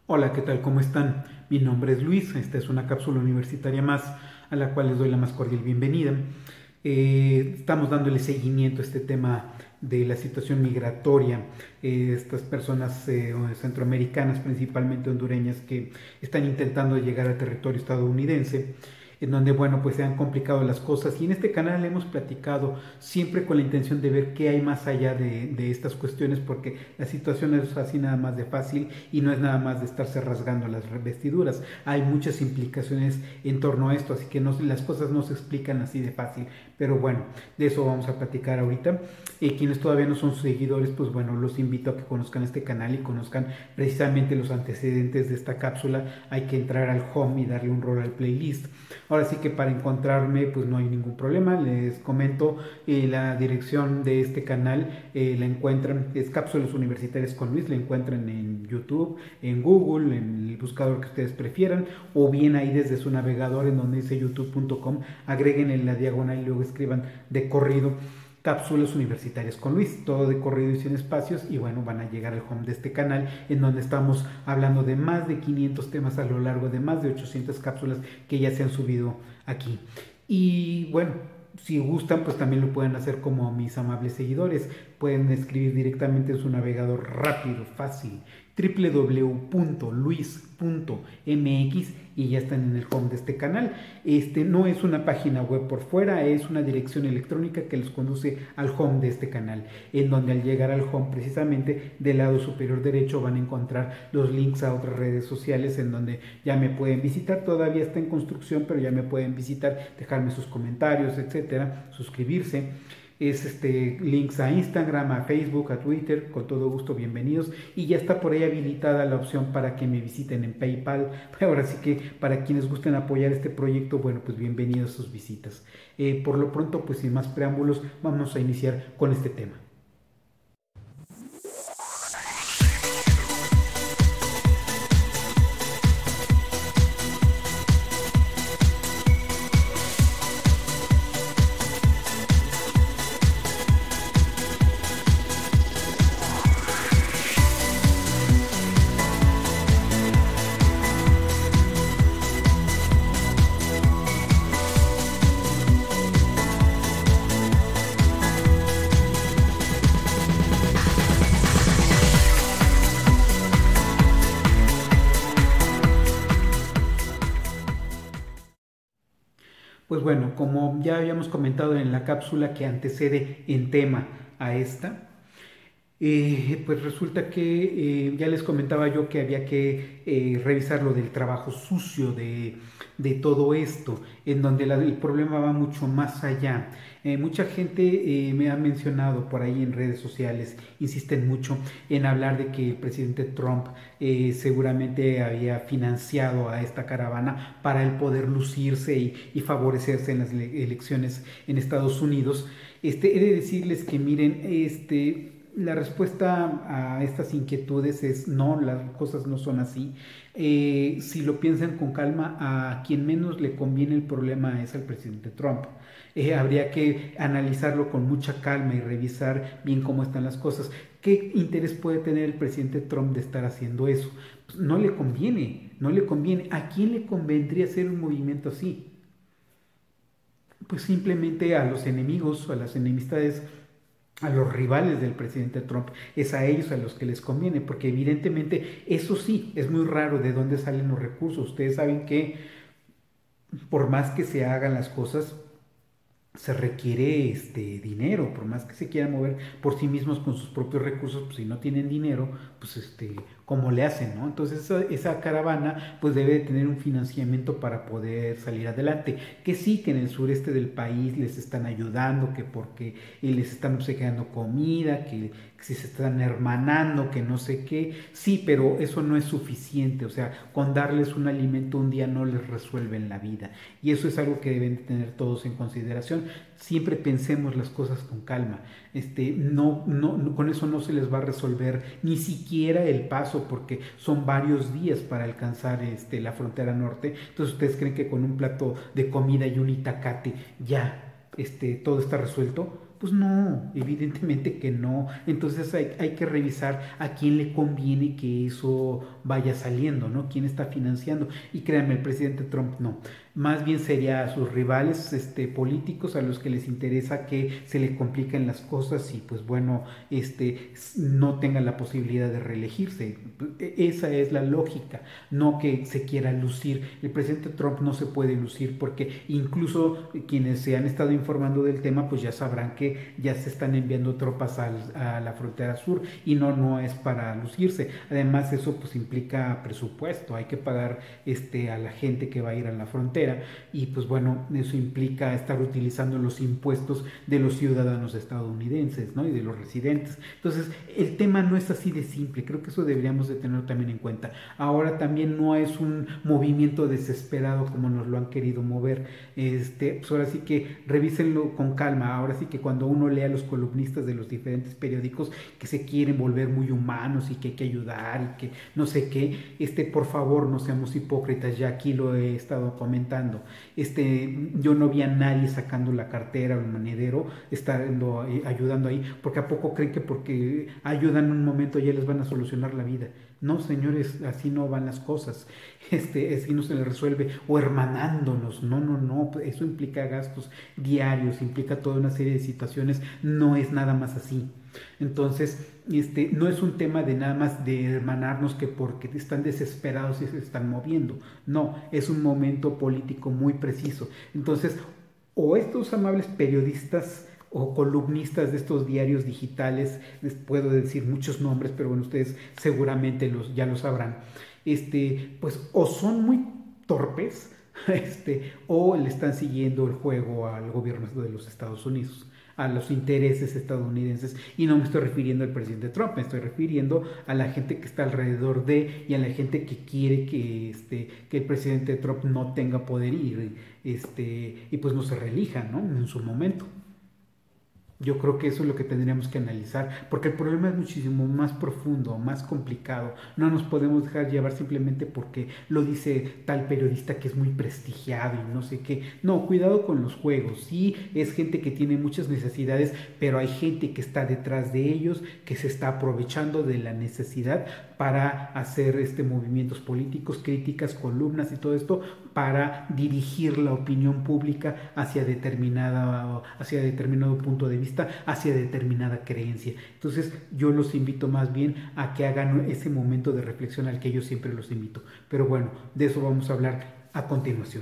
Hola, ¿qué tal? ¿Cómo están? Mi nombre es Luis, esta es una cápsula universitaria más a la cual les doy la más cordial bienvenida. Estamos dándole seguimiento a este tema de la situación migratoria, estas personas centroamericanas, principalmente hondureñas, que están intentando llegar al territorio estadounidense, en donde, bueno, pues se han complicado las cosas y en este canal hemos platicado siempre con la intención de ver qué hay más allá de estas cuestiones, porque la situación es así nada más de fácil y no es nada más de estarse rasgando las vestiduras. Hay muchas implicaciones en torno a esto, así que no, las cosas no se explican así de fácil, pero bueno, de eso vamos a platicar ahorita. Quienes todavía no son seguidores, pues bueno, los invito a que conozcan este canal y conozcan precisamente los antecedentes de esta cápsula. Hay que entrar al home y darle un rol al playlist. Ahora sí que para encontrarme pues no hay ningún problema, les comento la dirección de este canal, la encuentran, es Cápsulas Universitarias con Luis, la encuentran en YouTube, en Google, en el buscador que ustedes prefieran, o bien ahí desde su navegador en donde dice youtube.com, agreguen en la diagonal y luego escriban de corrido Cápsulas Universitarias con Luis, todo de corrido y sin espacios, y bueno, van a llegar al home de este canal en donde estamos hablando de más de 500 temas a lo largo de más de 800 cápsulas que ya se han subido aquí. Y bueno, si gustan, pues también lo pueden hacer como mis amables seguidores. Pueden escribir directamente en su navegador rápido, fácil, www.luis.mx y ya están en el home de este canal. Este no es una página web por fuera, es una dirección electrónica que les conduce al home de este canal, en donde al llegar al home precisamente del lado superior derecho van a encontrar los links a otras redes sociales en donde ya me pueden visitar. Todavía está en construcción, pero ya me pueden visitar, dejarme sus comentarios, etcétera, suscribirse. Es links a Instagram, a Facebook, a Twitter, con todo gusto bienvenidos, y ya está por ahí habilitada la opción para que me visiten en PayPal. Ahora sí que para quienes gusten apoyar este proyecto, bueno, pues bienvenidos a sus visitas. Por lo pronto, pues sin más preámbulos, vamos a iniciar con este tema. Pues bueno, como ya habíamos comentado en la cápsula que antecede en tema a esta, pues resulta que ya les comentaba yo que había que revisar lo del trabajo sucio de todo esto, en donde el problema va mucho más allá. Mucha gente me ha mencionado por ahí en redes sociales, insisten mucho en hablar de que el presidente Trump seguramente había financiado a esta caravana para el poder lucirse y favorecerse en las elecciones en Estados Unidos. He de decirles que miren, la respuesta a estas inquietudes es no, las cosas no son así. Si lo piensan con calma, a quien menos le conviene el problema es al presidente Trump. Habría que analizarlo con mucha calma y revisar bien cómo están las cosas. ¿Qué interés puede tener el presidente Trump de estar haciendo eso? Pues no le conviene, no le conviene. ¿A quién le convendría hacer un movimiento así? Pues simplemente a los enemigos, a las enemistades, a los rivales del presidente Trump. Es a ellos a los que les conviene, porque evidentemente eso sí, es muy raro de dónde salen los recursos. Ustedes saben que por más que se hagan las cosas, se requiere dinero, por más que se quieran mover por sí mismos con sus propios recursos, pues si no tienen dinero, pues cómo le hacen, ¿no? Entonces esa caravana pues debe de tener un financiamiento para poder salir adelante, que sí, que en el sureste del país les están ayudando, que porque les están obsequiando comida, que si se están hermanando, que no sé qué, sí, pero eso no es suficiente. O sea, con darles un alimento un día no les resuelven la vida, y eso es algo que deben de tener todos en consideración. Siempre pensemos las cosas con calma. Con eso no se les va a resolver ni siquiera el paso, porque son varios días para alcanzar la frontera norte. Entonces, ¿ustedes creen que con un plato de comida y un itacate ya todo está resuelto? Pues no, evidentemente que no. Entonces hay que revisar a quién le conviene que eso vaya saliendo, ¿no? ¿Quién está financiando? Y créanme, el presidente Trump no. Más bien sería a sus rivales políticos a los que les interesa que se le compliquen las cosas y pues bueno, no tengan la posibilidad de reelegirse. Esa es la lógica, no que se quiera lucir. El presidente Trump no se puede lucir porque incluso quienes se han estado informando del tema pues ya sabrán que ya se están enviando tropas a la frontera sur y no es para lucirse. Además eso pues implica presupuesto, hay que pagar a la gente que va a ir a la frontera y pues bueno, eso implica estar utilizando los impuestos de los ciudadanos estadounidenses, ¿no? Y de los residentes. Entonces, el tema no es así de simple, creo que eso deberíamos de tenerlo también en cuenta. Ahora también no es un movimiento desesperado como nos lo han querido mover. Pues ahora sí que revísenlo con calma. Ahora sí que cuando uno lea a los columnistas de los diferentes periódicos que se quieren volver muy humanos y que hay que ayudar y que no sé qué, por favor no seamos hipócritas, ya aquí lo he estado comentando. Yo no vi a nadie sacando la cartera o el monedero, ayudando ahí, porque a poco creen que porque ayudan un momento ya les van a solucionar la vida. No, señores, así no van las cosas. Así no se les resuelve, o hermanándonos. No, eso implica gastos diarios, implica toda una serie de situaciones, no es nada más así. Entonces, no es un tema de nada más de hermanarnos que porque están desesperados y se están moviendo. No, es un momento político muy preciso. Entonces, o estos amables periodistas o columnistas de estos diarios digitales, les puedo decir muchos nombres, pero bueno, ustedes seguramente ya lo sabrán, pues o son muy torpes, o le están siguiendo el juego al gobierno de los Estados Unidos, a los intereses estadounidenses, y no me estoy refiriendo al presidente Trump, me estoy refiriendo a la gente que está alrededor de y a la gente que quiere que el presidente Trump no tenga poder y pues no se reelija, ¿no? En su momento. Yo creo que eso es lo que tendríamos que analizar, porque el problema es muchísimo más profundo, más complicado. No nos podemos dejar llevar simplemente porque lo dice tal periodista que es muy prestigiado y no sé qué. No, cuidado con los juegos. Sí, es gente que tiene muchas necesidades, pero hay gente que está detrás de ellos, que se está aprovechando de la necesidad para hacer movimientos políticos, críticas, columnas y todo esto para dirigir la opinión pública hacia determinado punto de vista, hacia determinada creencia. Entonces yo los invito más bien a que hagan ese momento de reflexión al que yo siempre los invito. Pero bueno, de eso vamos a hablar a continuación.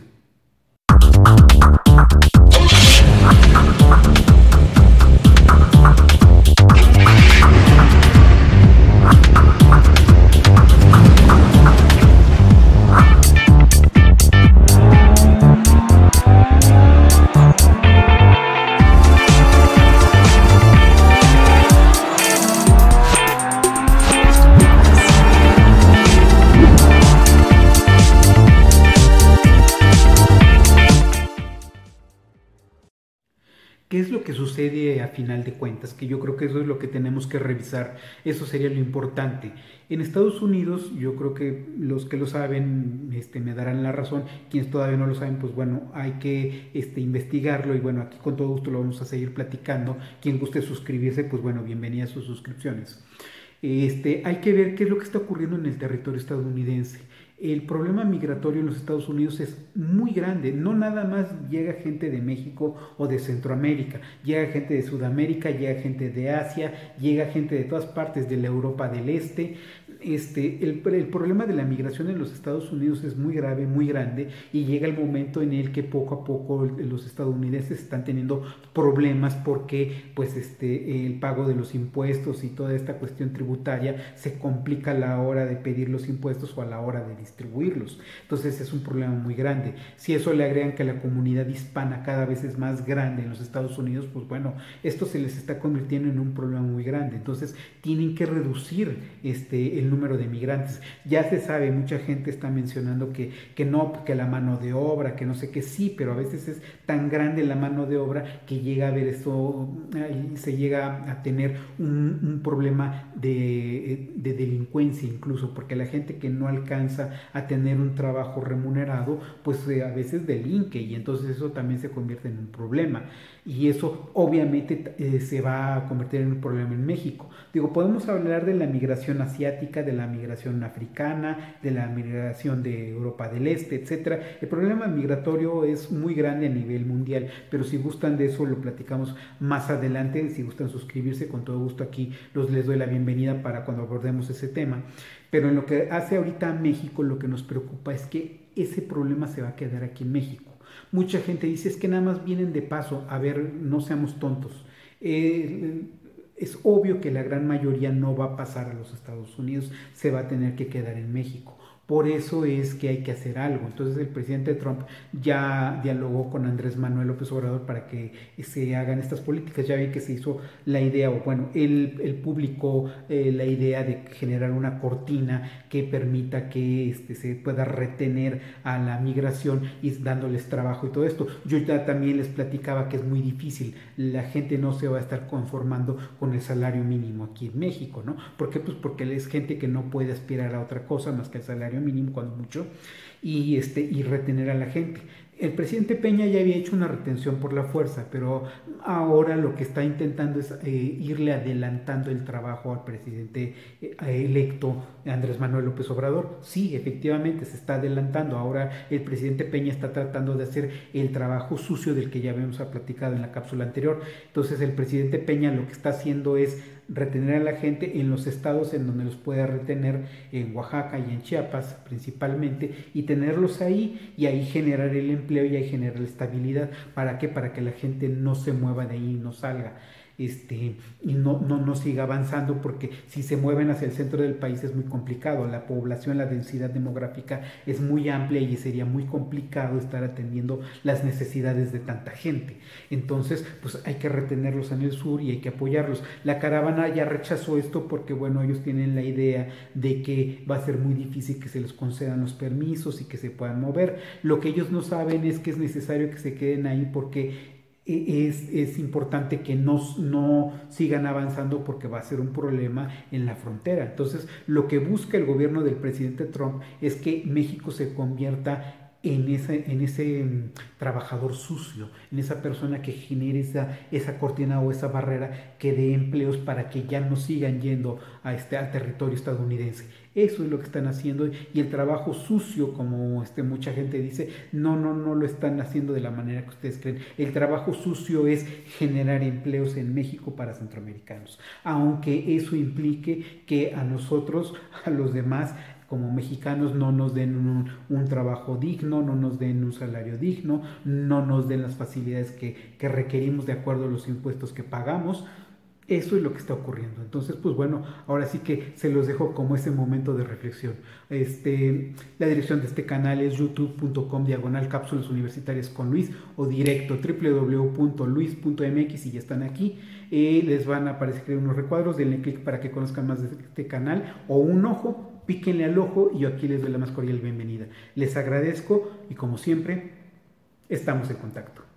¿Qué es lo que sucede a final de cuentas? Que yo creo que eso es lo que tenemos que revisar, eso sería lo importante. En Estados Unidos, yo creo que los que lo saben me darán la razón, quienes todavía no lo saben, pues bueno, hay que investigarlo y bueno, aquí con todo gusto lo vamos a seguir platicando. Quien guste suscribirse, pues bueno, bienvenidas sus suscripciones. Hay que ver qué es lo que está ocurriendo en el territorio estadounidense. El problema migratorio en los Estados Unidos es muy grande, no nada más llega gente de México o de Centroamérica, llega gente de Sudamérica, llega gente de Asia, llega gente de todas partes de la Europa del Este. El problema de la migración en los Estados Unidos es muy grave, muy grande, y llega el momento en el que poco a poco los estadounidenses están teniendo problemas porque pues el pago de los impuestos y toda esta cuestión tributaria se complica a la hora de pedir los impuestos o a la hora de distribuirlos. Entonces es un problema muy grande. Si eso le agregan que la comunidad hispana cada vez es más grande en los Estados Unidos, pues bueno, esto se les está convirtiendo en un problema muy grande. Entonces tienen que reducir el número de migrantes. Ya se sabe, mucha gente está mencionando que no, que la mano de obra, que no sé qué, sí, pero a veces es tan grande la mano de obra que llega a haber esto, se llega a tener un problema de delincuencia incluso, porque la gente que no alcanza a tener un trabajo remunerado, pues a veces delinque y entonces eso también se convierte en un problema. Y eso obviamente se va a convertir en un problema en México. Digo, podemos hablar de la migración asiática, de la migración africana, de la migración de Europa del Este, etcétera. El problema migratorio es muy grande a nivel mundial, pero si gustan de eso lo platicamos más adelante. Si gustan suscribirse, con todo gusto aquí les doy la bienvenida para cuando abordemos ese tema. Pero en lo que hace ahorita a México, lo que nos preocupa es que ese problema se va a quedar aquí en México. Mucha gente dice, es que nada más vienen de paso. A ver, no seamos tontos. Es obvio que la gran mayoría no va a pasar a los Estados Unidos, se va a tener que quedar en México. Por eso es que hay que hacer algo. Entonces el presidente Trump ya dialogó con Andrés Manuel López Obrador para que se hagan estas políticas. Ya vi que se hizo la idea, o bueno, él publicó la idea de generar una cortina que permita que se pueda retener a la migración y dándoles trabajo y todo esto. Yo ya también les platicaba que es muy difícil. La gente no se va a estar conformando con el salario mínimo aquí en México, ¿no? ¿Por qué? Pues porque es gente que no puede aspirar a otra cosa más que el salario mínimo cuando mucho, y retener a la gente. El presidente Peña ya había hecho una retención por la fuerza, pero ahora lo que está intentando es irle adelantando el trabajo al presidente electo Andrés Manuel López Obrador. Sí, efectivamente se está adelantando. Ahora el presidente Peña está tratando de hacer el trabajo sucio del que ya habíamos platicado en la cápsula anterior. Entonces el presidente Peña lo que está haciendo es retener a la gente en los estados en donde los pueda retener, en Oaxaca y en Chiapas principalmente, y tenerlos ahí y ahí generar el empleo y ahí generar la estabilidad. ¿Para qué? Para que la gente no se mueva de ahí y no salga. Y no siga avanzando, porque si se mueven hacia el centro del país es muy complicado. La población, la densidad demográfica es muy amplia y sería muy complicado estar atendiendo las necesidades de tanta gente. Entonces, pues hay que retenerlos en el sur y hay que apoyarlos. La caravana ya rechazó esto porque, bueno, ellos tienen la idea de que va a ser muy difícil que se les concedan los permisos y que se puedan mover. Lo que ellos no saben es que es necesario que se queden ahí porque es importante que no sigan avanzando, porque va a ser un problema en la frontera. Entonces, lo que busca el gobierno del presidente Trump es que México se convierta en ese trabajador sucio, en esa persona que genere esa cortina o esa barrera que dé empleos para que ya no sigan yendo al territorio estadounidense. Eso es lo que están haciendo, y el trabajo sucio, como mucha gente dice, no lo están haciendo de la manera que ustedes creen. El trabajo sucio es generar empleos en México para centroamericanos, aunque eso implique que a nosotros, a los demás, como mexicanos, no nos den un trabajo digno, no nos den un salario digno, no nos den las facilidades que requerimos de acuerdo a los impuestos que pagamos. Eso es lo que está ocurriendo. Entonces, pues bueno, ahora sí que se los dejo como ese momento de reflexión. La dirección de este canal es youtube.com/cápsulas universitarias con Luis, o directo www.luis.mx, y ya están aquí. Les van a aparecer unos recuadros, denle clic para que conozcan más de este canal, o un ojo, píquenle al ojo, y yo aquí les doy la más cordial bienvenida. Les agradezco y, como siempre, estamos en contacto.